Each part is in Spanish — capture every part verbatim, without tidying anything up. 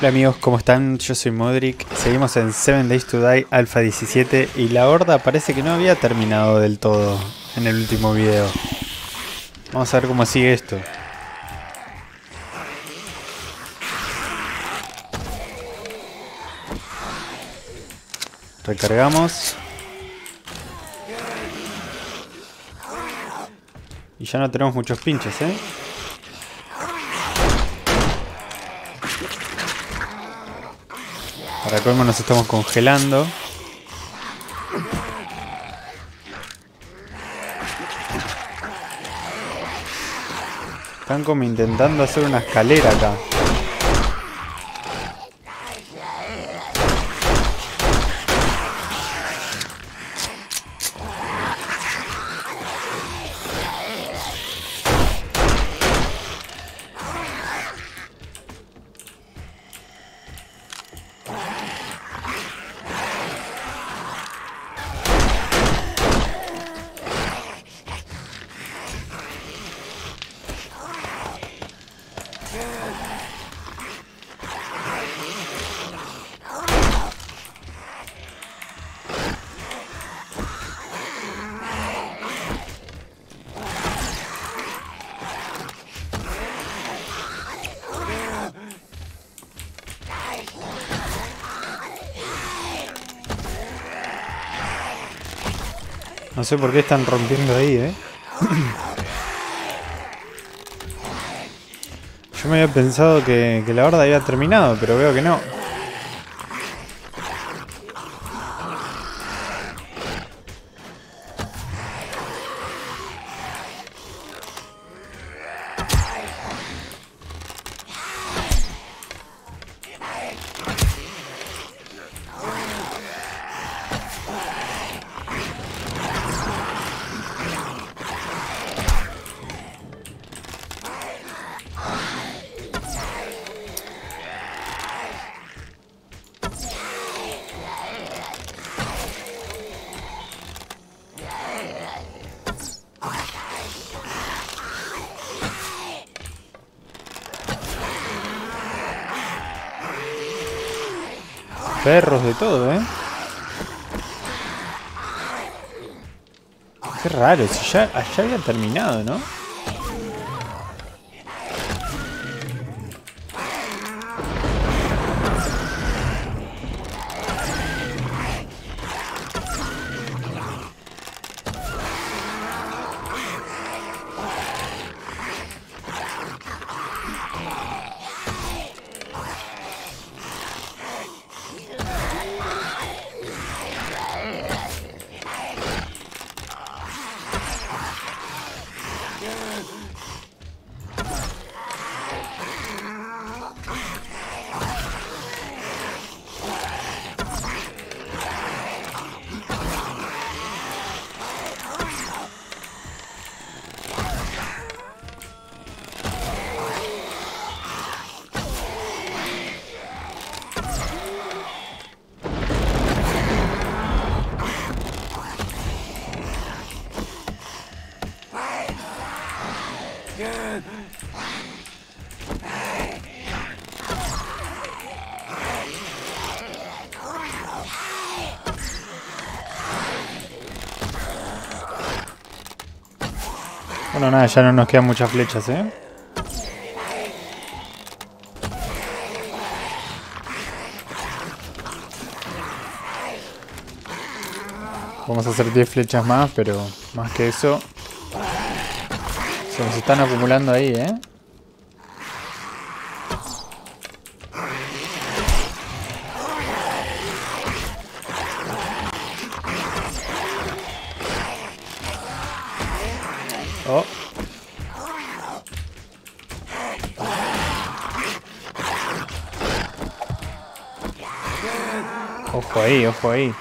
Hola amigos, ¿cómo están? Yo soy Modric, seguimos en seven Days to Die Alpha diecisiete y la horda parece que no había terminado del todo en el último video. Vamos a ver cómo sigue esto. Recargamos. Y ya no tenemos muchos pinches, ¿eh? Para colmo nos estamos congelando. Están como intentando hacer una escalera acá. No sé por qué están rompiendo ahí, eh. Yo me había pensado que, que la horda había terminado, pero veo que no. Perros de todo, ¿eh? Qué raro, si ya, ya había terminado, ¿no? Bueno, nada, ya no nos quedan muchas flechas, ¿eh? Vamos a hacer diez flechas más, pero más que eso se nos están acumulando ahí, ¿eh? Oh. Ojo ahí, ojo ahí.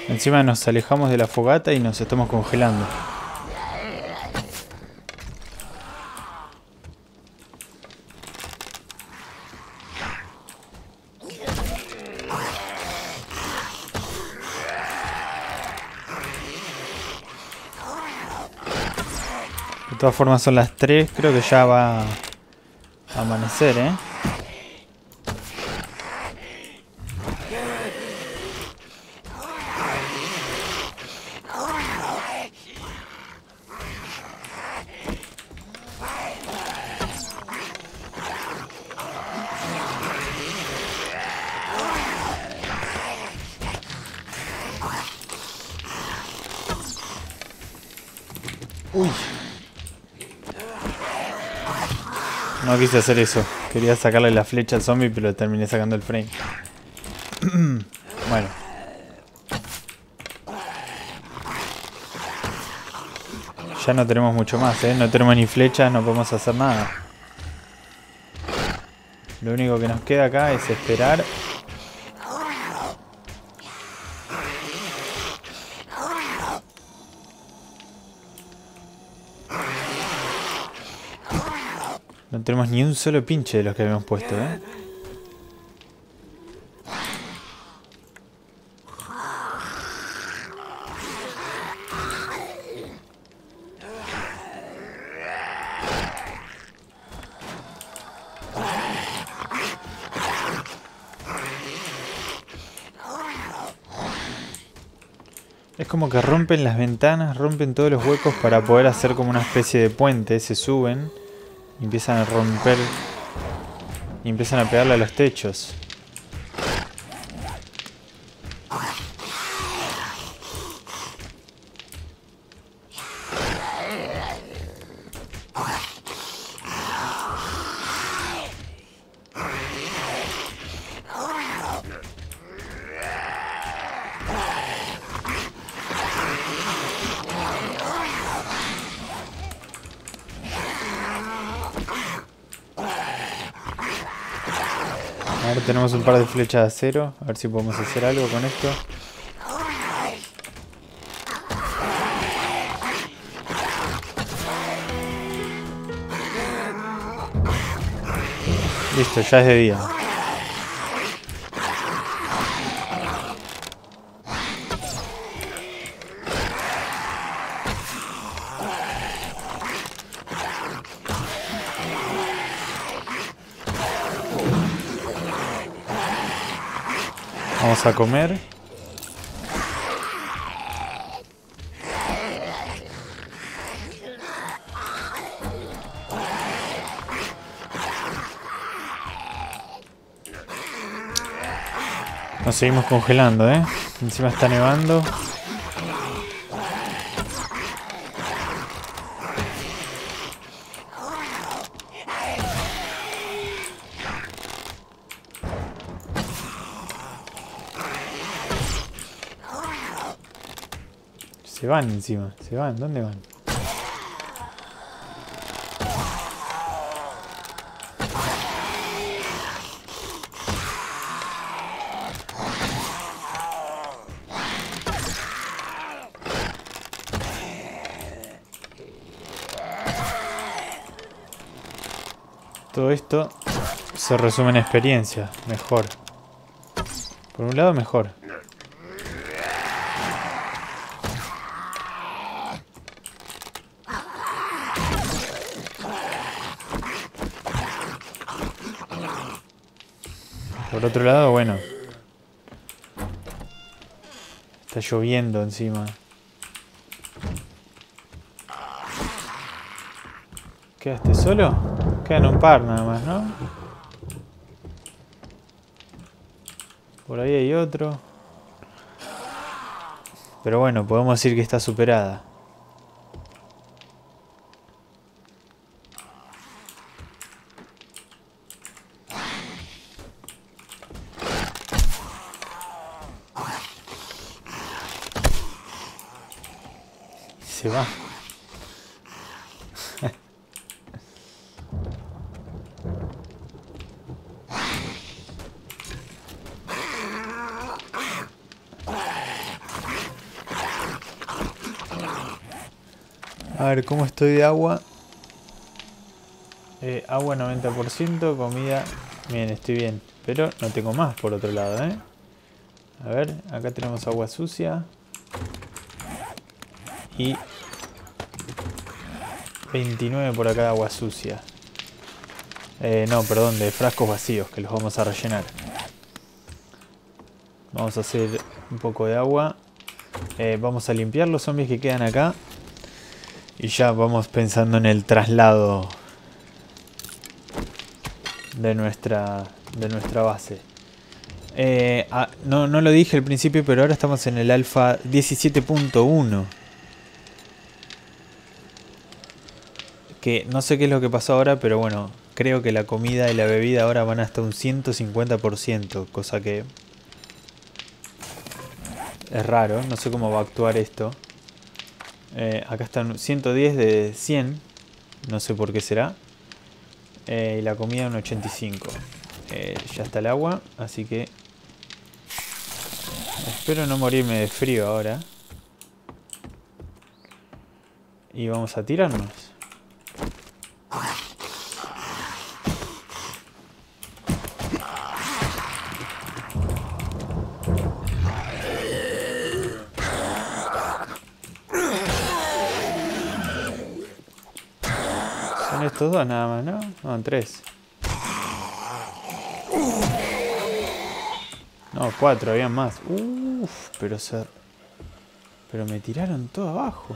Encima nos alejamos de la fogata y nos estamos congelando. De todas formas son las tres, creo que ya va a amanecer, ¿eh? Uy. No quise hacer eso. Quería sacarle la flecha al zombie, pero terminé sacando el frame. Bueno. Ya no tenemos mucho más, ¿eh? No tenemos ni flechas, no podemos hacer nada. Lo único que nos queda acá es esperar. No tenemos ni un solo pinche de los que habíamos puesto, ¿eh? Es como que rompen las ventanas, rompen todos los huecos para poder hacer como una especie de puente. Se suben y empiezan a romper y empiezan a pegarle a los techos. Ahora tenemos un par de flechas de acero. A ver si podemos hacer algo con esto. Listo, ya es de día. Vamos a comer. Nos seguimos congelando, ¿eh? Encima está nevando. Se van encima, se van. ¿Dónde van? Todo esto se resume en experiencia. Mejor. Por un lado, mejor. Por otro lado, bueno. Está lloviendo encima. ¿Quedaste solo? Quedan un par nada más, ¿no? Por ahí hay otro. Pero bueno, podemos decir que está superada. Se va. A ver, ¿cómo estoy de agua? Eh, agua noventa por ciento, comida... Bien, estoy bien. Pero no tengo más por otro lado, ¿eh? A ver, acá tenemos agua sucia. Y... veintinueve por acá de agua sucia. Eh, no, perdón, de frascos vacíos que los vamos a rellenar. Vamos a hacer un poco de agua. Eh, vamos a limpiar los zombies que quedan acá. Y ya vamos pensando en el traslado de nuestra, de nuestra base. Eh, ah, no, no lo dije al principio, pero ahora estamos en el alfa diecisiete punto uno. Que no sé qué es lo que pasó ahora, pero bueno, creo que la comida y la bebida ahora van hasta un ciento cincuenta por ciento, cosa que es raro, no sé cómo va a actuar esto. Eh, acá están ciento diez de cien, no sé por qué será. Eh, y la comida un ochenta y cinco. Eh, ya está el agua, así que espero no morirme de frío ahora. Y vamos a tirarnos. Son estos dos nada más, ¿no? No, tres. No, cuatro, habían más. Uff, pero se... Pero me tiraron todo abajo.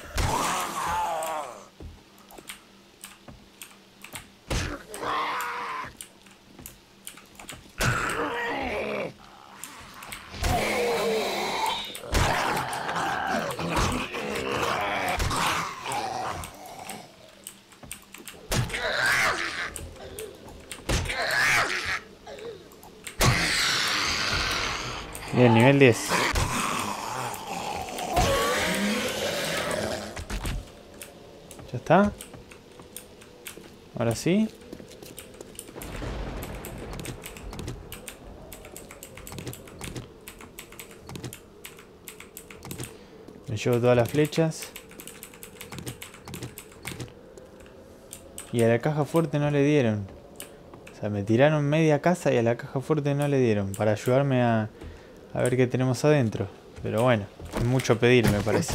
Bien, nivel diez. ¿Ya está? Ahora sí. Me llevo todas las flechas. Y a la caja fuerte no le dieron. O sea, me tiraron media casa y a la caja fuerte no le dieron. Para ayudarme a... A ver qué tenemos adentro. Pero bueno, es mucho pedir, me parece.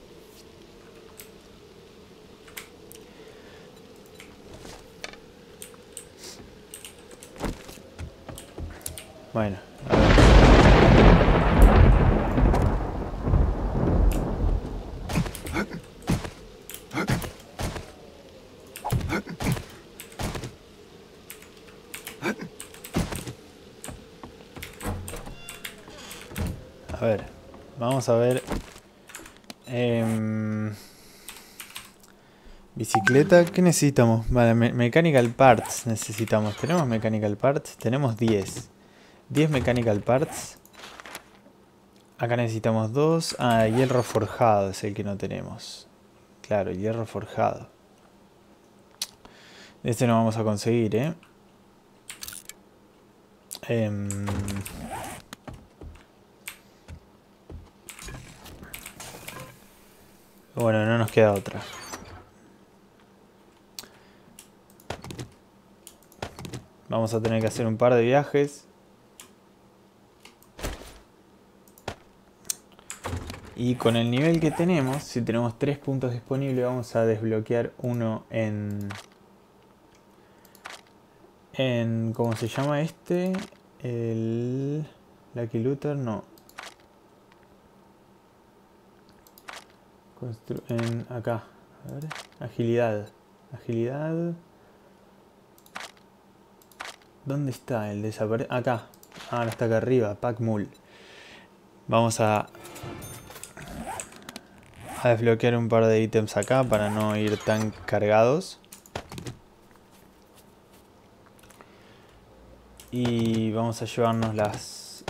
Bueno, a ver. A ver, vamos a ver. Eh, bicicleta, ¿qué necesitamos? Vale, me mechanical parts necesitamos. ¿Tenemos mechanical parts? Tenemos diez. diez mechanical parts. Acá necesitamos dos. Ah, hierro forjado es el que no tenemos. Claro, hierro forjado. Este no vamos a conseguir, ¿eh? Eh... Bueno, no nos queda otra. Vamos a tener que hacer un par de viajes. Y con el nivel que tenemos, si tenemos tres puntos disponibles, vamos a desbloquear uno en... En... ¿Cómo se llama este? El... Lucky Looter, no. Constru en acá. A ver. Agilidad. Agilidad. ¿Dónde está el desaparecido? Acá. Ah, no, está acá arriba. Pack Mule. Vamos a... A desbloquear un par de ítems acá para no ir tan cargados. Y vamos a llevarnos las...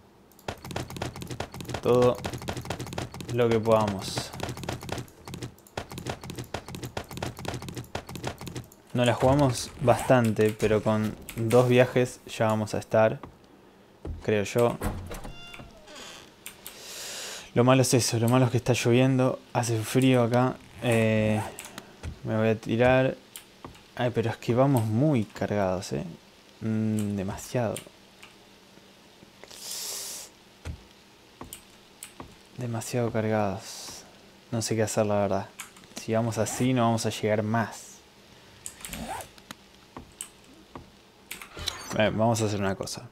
Todo lo que podamos. No la jugamos bastante, pero con dos viajes ya vamos a estar, creo yo. Lo malo es eso, lo malo es que está lloviendo, hace frío acá. Eh, me voy a tirar. Ay, pero es que vamos muy cargados, eh. Mm, demasiado. Demasiado cargados. No sé qué hacer, la verdad. Si vamos así, no vamos a llegar más. Eh, vamos a hacer una cosa.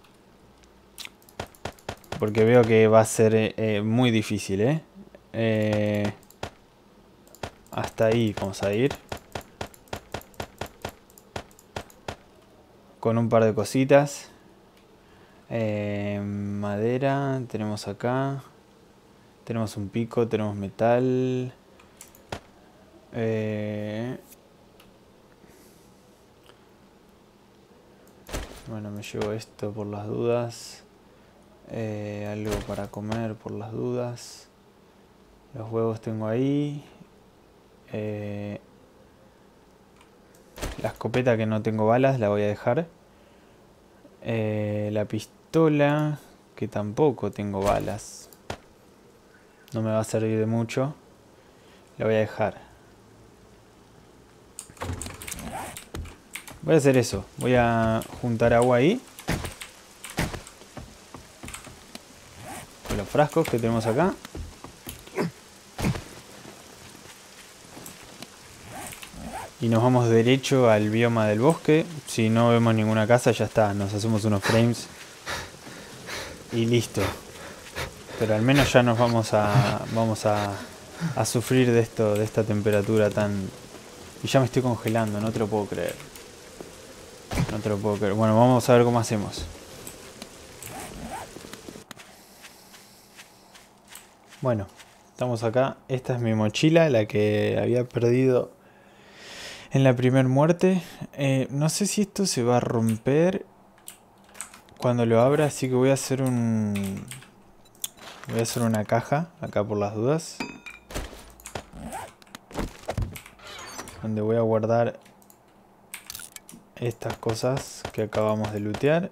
Porque veo que va a ser eh, muy difícil, ¿eh? ¿eh? Hasta ahí vamos a ir. Con un par de cositas. Eh, madera tenemos acá. Tenemos un pico, tenemos metal. Eh, bueno, me llevo esto por las dudas. Eh, algo para comer por las dudas. Los huevos tengo ahí. Eh, la escopeta, que no tengo balas, la voy a dejar. Eh, la pistola, que tampoco tengo balas. No me va a servir de mucho. La voy a dejar. Voy a hacer eso. Voy a juntar agua ahí. Con los frascos que tenemos acá. Y nos vamos derecho al bioma del bosque. Si no vemos ninguna casa, ya está. Nos hacemos unos frames. Y listo. Pero al menos ya nos vamos a vamos a, a sufrir de esto, de esta temperatura tan... Y ya me estoy congelando, no te lo puedo creer. No te lo puedo creer. Bueno, vamos a ver cómo hacemos. Bueno, estamos acá. Esta es mi mochila, la que había perdido en la primera muerte. Eh, no sé si esto se va a romper cuando lo abra, así que voy a hacer un... Voy a hacer una caja, acá por las dudas. Donde voy a guardar estas cosas que acabamos de lootear.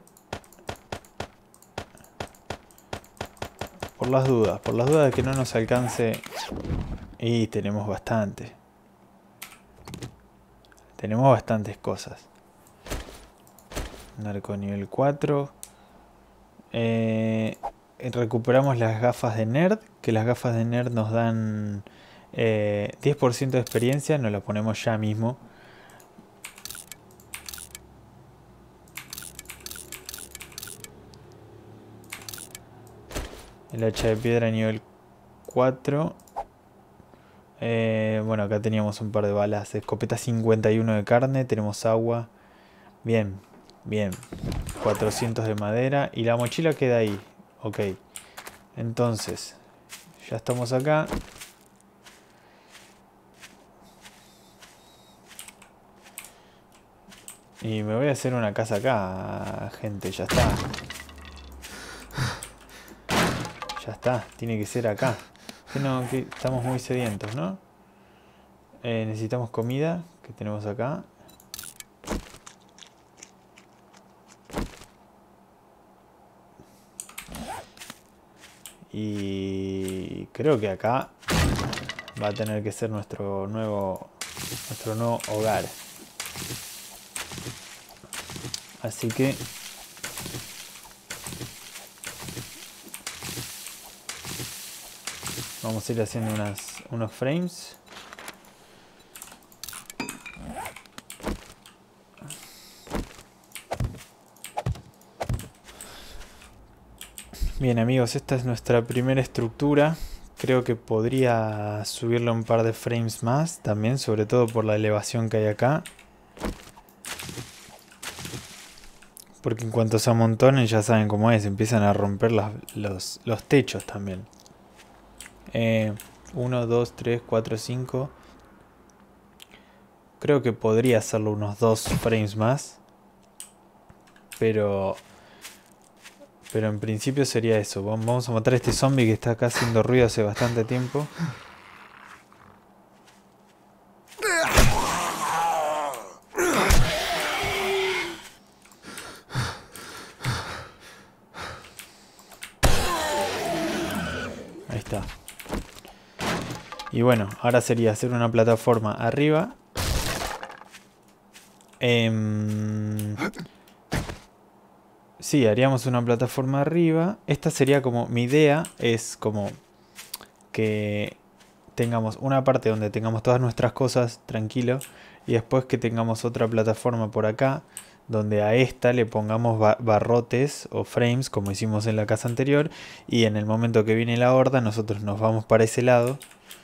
Por las dudas, por las dudas de que no nos alcance. Y tenemos bastante. Tenemos bastantes cosas. Narco nivel cuatro. Eh... Recuperamos las gafas de nerd, que las gafas de nerd nos dan eh, diez por ciento de experiencia, nos las ponemos ya mismo. El hacha de piedra nivel cuatro. Eh, bueno, acá teníamos un par de balas. Escopeta cincuenta y uno de carne, tenemos agua. Bien, bien. cuatrocientos de madera y la mochila queda ahí. Ok, entonces, ya estamos acá. Y me voy a hacer una casa acá, gente, ya está. Ya está, tiene que ser acá. Que no, que estamos muy sedientos, ¿no? Eh, necesitamos comida, que tenemos acá. Y creo que acá va a tener que ser nuestro nuevo nuestro nuevo hogar. Así que vamos a ir haciendo unas, unos frames. Bien amigos, esta es nuestra primera estructura. Creo que podría subirle un par de frames más también, sobre todo por la elevación que hay acá. Porque en cuanto se amontonen ya saben cómo es, empiezan a romper las, los, los techos también. Eh, uno, dos, tres, cuatro, cinco. Creo que podría hacerlo unos dos frames más. Pero... Pero en principio sería eso. Vamos a matar a este zombie que está acá haciendo ruido hace bastante tiempo. Ahí está. Y bueno, ahora sería hacer una plataforma arriba. Eh, sí, haríamos una plataforma arriba. Esta sería como, mi idea es como que tengamos una parte donde tengamos todas nuestras cosas tranquilo. Y después que tengamos otra plataforma por acá, donde a esta le pongamos ba barrotes o frames como hicimos en la casa anterior. Y en el momento que viene la horda nosotros nos vamos para ese lado.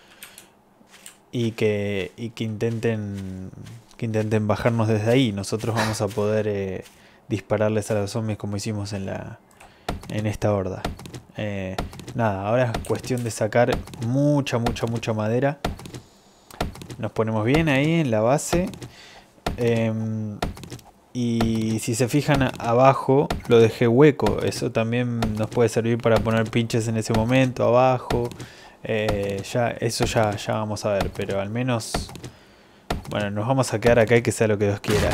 Y que, y que intenten que intenten bajarnos desde ahí. Nosotros vamos a poder eh, dispararles a los zombies como hicimos en la en esta horda. Eh, nada, ahora es cuestión de sacar mucha, mucha, mucha madera. Nos ponemos bien ahí en la base. Eh, y si se fijan abajo, lo dejé hueco. Eso también nos puede servir para poner pinches en ese momento abajo. Eh, ya, eso ya, ya vamos a ver, pero al menos, bueno, nos vamos a quedar acá y que sea lo que Dios quiera.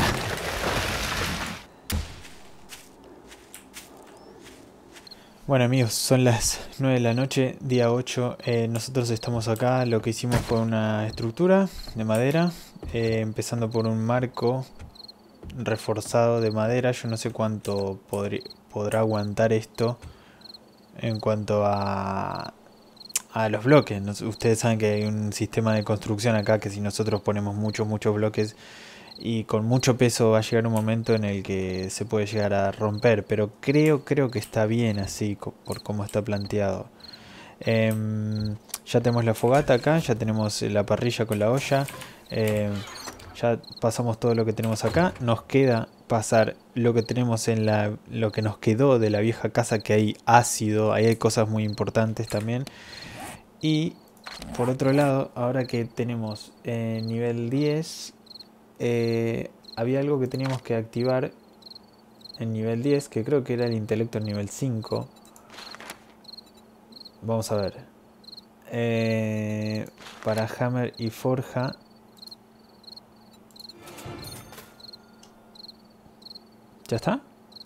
Bueno amigos, son las nueve de la noche, día ocho, eh, nosotros estamos acá, lo que hicimos fue una estructura de madera, eh, empezando por un marco reforzado de madera. Yo no sé cuánto podré, podrá aguantar esto en cuanto a... a los bloques. Nos, ustedes saben que hay un sistema de construcción acá que si nosotros ponemos muchos, muchos bloques y con mucho peso va a llegar un momento en el que se puede llegar a romper. Pero creo, creo que está bien así por cómo está planteado. Eh, ya tenemos la fogata acá, ya tenemos la parrilla con la olla. Eh, ya pasamos todo lo que tenemos acá. Nos queda pasar lo que tenemos en la... lo que nos quedó de la vieja casa, que hay ácido. Ahí hay cosas muy importantes también. Y por otro lado, ahora que tenemos eh, nivel diez, eh, había algo que teníamos que activar en nivel diez, que creo que era el intelecto en nivel cinco. Vamos a ver. Eh, para Hammer y Forja. ¿Ya está?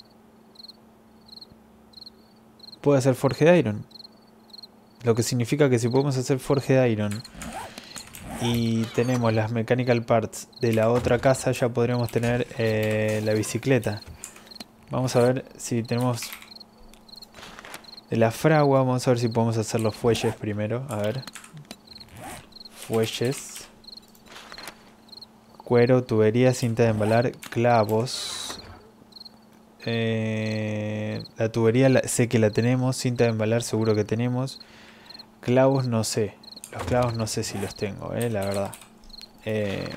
Puede hacer Forge de Iron. Lo que significa que si podemos hacer Forge de Iron y tenemos las mechanical parts de la otra casa, ya podríamos tener eh, la bicicleta. Vamos a ver si tenemos de la fragua. Vamos a ver si podemos hacer los fuelles primero. A ver. Fuelles. Cuero, tubería, cinta de embalar, clavos. Eh, la tubería la, sé que la tenemos. Cinta de embalar seguro que tenemos. Clavos no sé. Los clavos no sé si los tengo, eh, la verdad. Eh,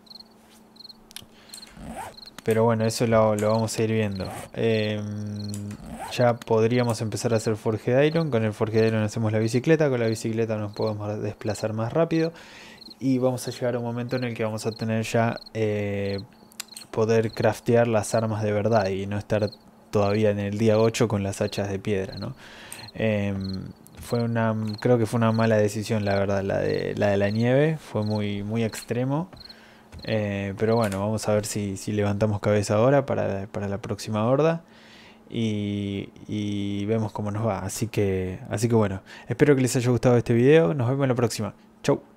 pero bueno, eso lo, lo vamos a ir viendo. Eh, ya podríamos empezar a hacer Forge de Iron. Con el Forge de Iron hacemos la bicicleta. Con la bicicleta nos podemos desplazar más rápido. Y vamos a llegar a un momento en el que vamos a tener ya eh, poder craftear las armas de verdad. Y no estar todavía en el día ocho con las hachas de piedra, ¿no? Eh, fue una, creo que fue una mala decisión, la verdad, la de la, de la nieve. Fue muy, muy extremo. Eh, pero bueno, vamos a ver si, si levantamos cabeza ahora para, para la próxima horda. Y, y vemos cómo nos va. Así que, así que bueno, espero que les haya gustado este video. Nos vemos en la próxima. Chau.